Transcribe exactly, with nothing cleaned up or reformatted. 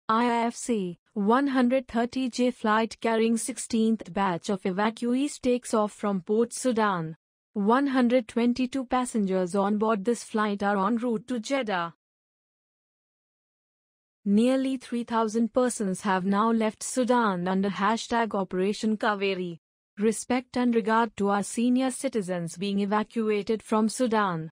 I A F C one thirty J flight carrying sixteenth batch of evacuees takes off from Port Sudan. one hundred twenty-two passengers on board this flight are en route to Jeddah. Nearly three thousand persons have now left Sudan under hashtag Operation Kaveri. Respect and regard to our senior citizens being evacuated from Sudan.